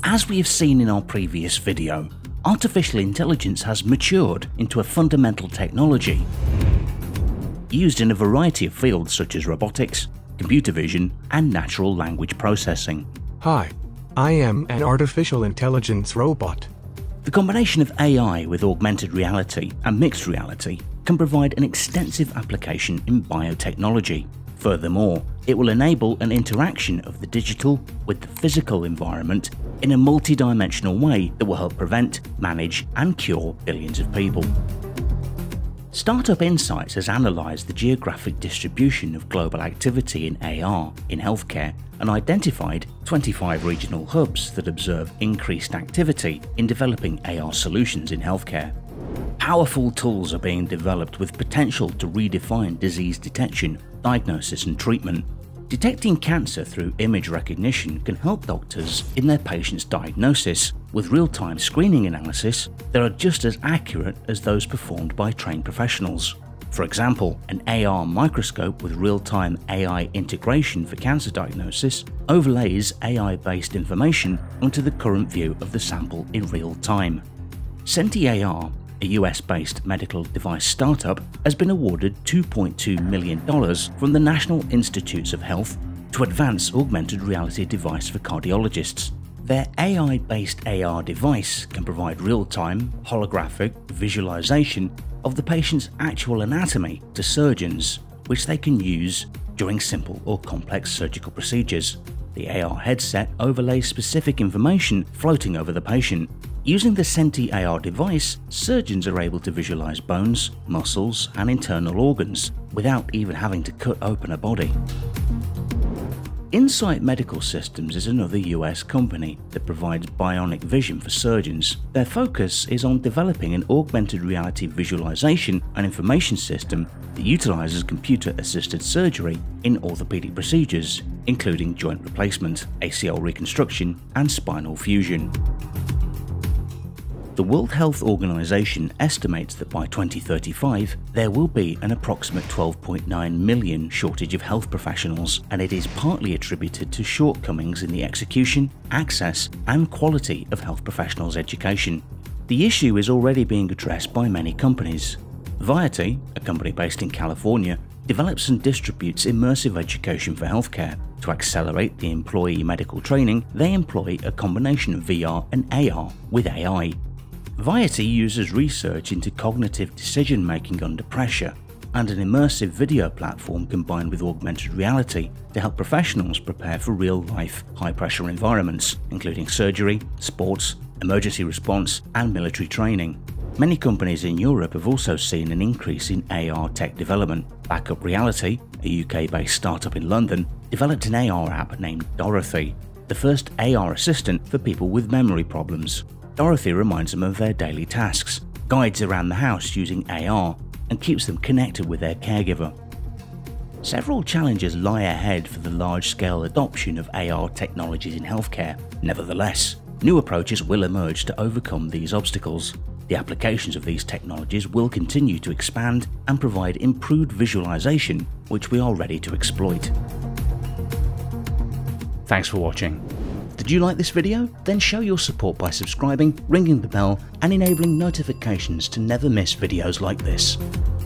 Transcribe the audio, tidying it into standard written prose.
As we have seen in our previous video, artificial intelligence has matured into a fundamental technology used in a variety of fields such as robotics, computer vision, and natural language processing. Hi, I am an artificial intelligence robot. The combination of AI with augmented reality and mixed reality can provide an extensive application in biotechnology. Furthermore, it will enable an interaction of the digital with the physical environment in a multi-dimensional way that will help prevent, manage, and cure billions of people. Startup Insights has analysed the geographic distribution of global activity in AR in healthcare and identified 25 regional hubs that observe increased activity in developing AR solutions in healthcare. Powerful tools are being developed with potential to redefine disease detection, diagnosis and treatment. Detecting cancer through image recognition can help doctors in their patients' diagnosis. With real-time screening analysis, they are just as accurate as those performed by trained professionals. For example, an AR microscope with real-time AI integration for cancer diagnosis overlays AI-based information onto the current view of the sample in real time. SentiAR, a US-based medical device startup, has been awarded $2.2 million from the National Institutes of Health to advance augmented reality device for cardiologists. Their AI-based AR device can provide real-time, holographic visualization of the patient's actual anatomy to surgeons, which they can use during simple or complex surgical procedures. The AR headset overlays specific information floating over the patient. Using the SentiAR device, surgeons are able to visualize bones, muscles, and internal organs without even having to cut open a body. Insight Medical Systems is another US company that provides bionic vision for surgeons. Their focus is on developing an augmented reality visualization and information system that utilizes computer-assisted surgery in orthopedic procedures, including joint replacement, ACL reconstruction, and spinal fusion. The World Health Organization estimates that by 2035, there will be an approximate 12.9 million shortage of health professionals, and it is partly attributed to shortcomings in the execution, access, and quality of health professionals' education. The issue is already being addressed by many companies. Virti, a company based in California, develops and distributes immersive education for healthcare. To accelerate the employee medical training, they employ a combination of VR and AR with AI. Virti uses research into cognitive decision-making under pressure and an immersive video platform combined with augmented reality to help professionals prepare for real-life, high-pressure environments, including surgery, sports, emergency response, and military training. Many companies in Europe have also seen an increase in AR tech development. Backup Reality, a UK-based startup in London, developed an AR app named Dorothy, the first AR assistant for people with memory problems. Dorothy reminds them of their daily tasks, guides around the house using AR, and keeps them connected with their caregiver. Several challenges lie ahead for the large-scale adoption of AR technologies in healthcare. Nevertheless, new approaches will emerge to overcome these obstacles. The applications of these technologies will continue to expand and provide improved visualization, which we are ready to exploit. Thanks for watching. Did you like this video? Then show your support by subscribing, ringing the bell, and enabling notifications to never miss videos like this.